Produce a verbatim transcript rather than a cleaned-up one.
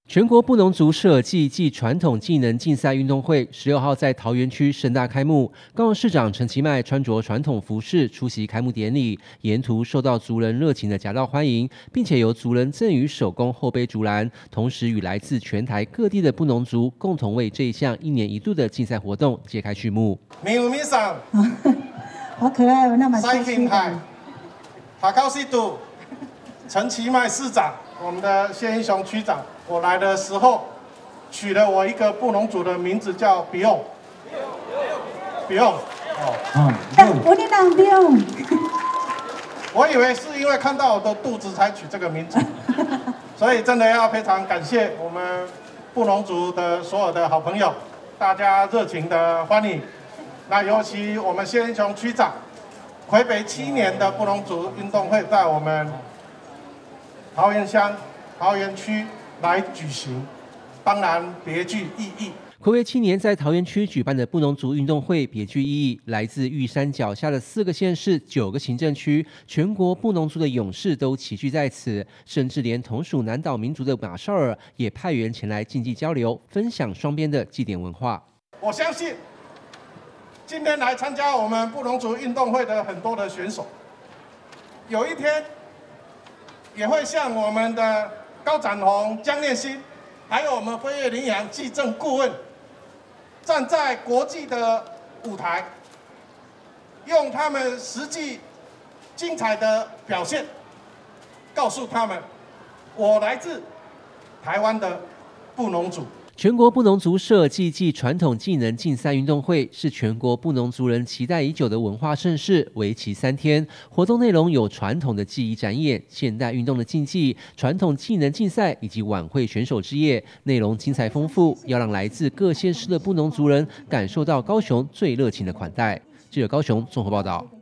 全国布农族社技暨传统技能竞赛运动会十六号在桃园区盛大开幕。高雄市长陈其迈穿着传统服饰出席开幕典礼，沿途受到族人热情的夹道欢迎，并且由族人赠予手工后背竹篮，同时与来自全台各地的布农族共同为这一项一年一度的竞赛活动揭开序幕。 米鲁米桑， 好可爱哦，那么塞钦海，塔高西都，陈其迈市长，我们的谢英雄区长。 我来的时候，取了我一个布农族的名字叫比用，比用，哦， 嗯，我的男比用， 我以为是因为看到我的肚子才取这个名字，所以真的要非常感谢我们布农族的所有的好朋友，大家热情的欢迎。那尤其我们谢英雄区长，魁北七年的布农族运动会在我们桃园乡、桃园区。 来举行，当然别具意义。 睽违七年在桃园区举办的布农族运动会别具意义，来自玉山脚下的四个县市、九个行政区，全国布农族的勇士都齐聚在此，甚至连同属南岛民族的马绍尔也派员前来竞技交流，分享双边的祭典文化。 我相信，今天来参加我们布农族运动会的很多的选手，有一天也会像我们的。 高展宏、江念欣，还有我们飞跃羚羊技政顾问，站在国际的舞台，用他们实际精彩的表现，告诉他们，我来自台湾的布农族。 全国布农族社技暨传统技能竞赛运动会是全国布农族人期待已久的文化盛事，为期三天。活动内容有传统的技艺展演、现代运动的竞技、传统技能竞赛以及晚会选手之夜，内容精彩丰富，要让来自各县市的布农族人感受到高雄最热情的款待。记者高雄综合报道。